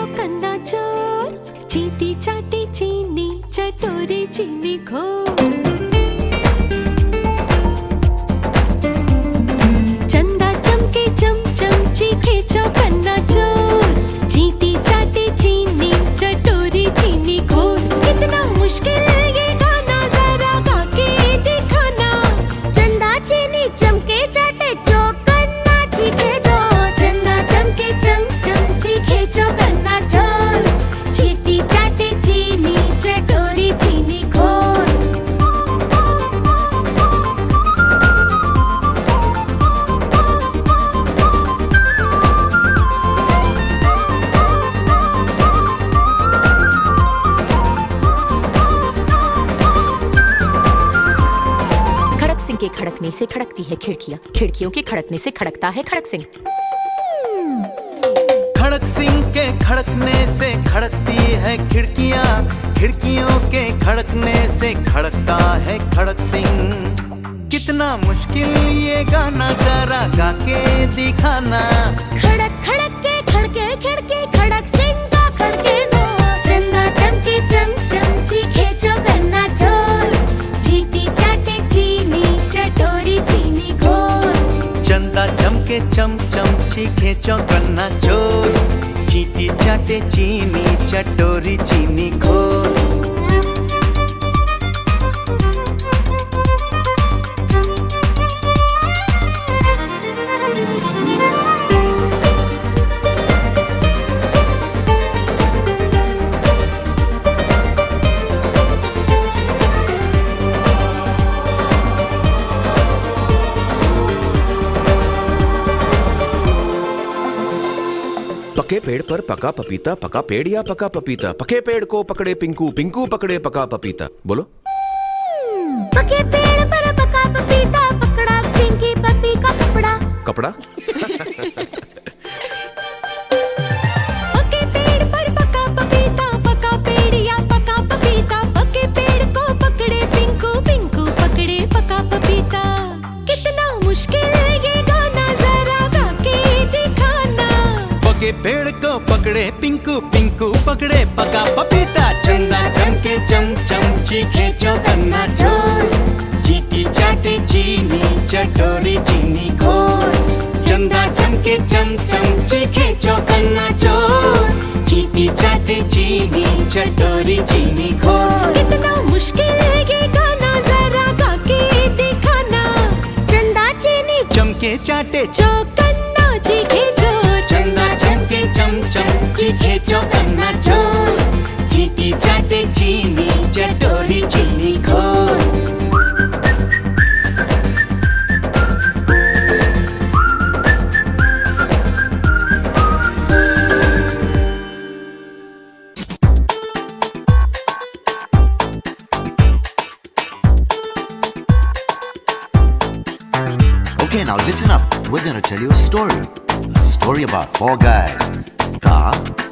कन्ना चोर, चीटी चाटी चीनी चटोरी चीनी खोर। चंदा चमके चमचम चीखे चौकन्ना चोर, चीटी चाटी चीनी चटोरी चीनी खोर। कितना मुश्किल ये गाना जरा गा के दिखाना। चंदा चीनी चमके चाटे चौकन्ना चीखे चोर, चंदा चमके चमचम चीखे चौकन्ना चोर, चीटी चाटे चीनी चटोरी चीनी खोर। खड़क सिंह के खड़कने से खड़कती है खिड़कियां, खिड़कियों के खड़कने से खड़कता है खड़क सिंह। खड़क सिंह के खड़कने से खड़कती है खिड़कियां, खिड़कियों के खड़कने से खड़कता है खड़क सिंह। कितना मुश्किल ये गाना जरा गा के दिखाना। खड़क खड़क के खड़के खिड़के खड़क सिंह का खड़के जोर, चंदा चमके चमचम चीखे चौकन्ना चोर, चीटी चाटे चीनी चटोरी चीनी खोर। चंदा चमके चमचम चीखे चौकन्ना चोर, चीटी चाटे चीनी चटोरी चीनी खोर। पके पेड़ पर पका पपीता, पका पेड़ या पका पपीता। पके पेड़ को पकड़े पिंकू, पिंकू पकड़े पका पपीता। बोलो। पके पेड़ पर पका पपीता, पकड़ा पिंकी पपी का कपड़ा। कपड़ा? पके पेड़ पर पका पपीता, पका पेड़ या पका पपीता। पके पेड़ को पकड़े पिंकू, पिंकू पकड़े पका पपीता। कितना मुश्किल ये गाना जरा गा के दिखाना। पके पेड़ को पकड़े पिंकू, पिंकू पकड़े पका पपीता। चंदा चमके चमचम चीखे चौकन्ना चोर, चीटी चाटे चीनी चटोरी चीनी खोर। चंदा चमके चमचम चीखे चौकन्ना चोर, चीटी चाटे चीनी चटोरी चीनी खोर। कितना मुश्किल ये गाना जरा गा के दिखाना। चंदा चीनी चमके चाटे चौकन्ना चीखे चोर, चंदा चमके चमचम चीखे चौकन्ना चोर, चीटी चाटे चीनी चटोरी चीनी खोर। Okay, now listen up. We're gonna tell you a story. A story about four guys. Ka,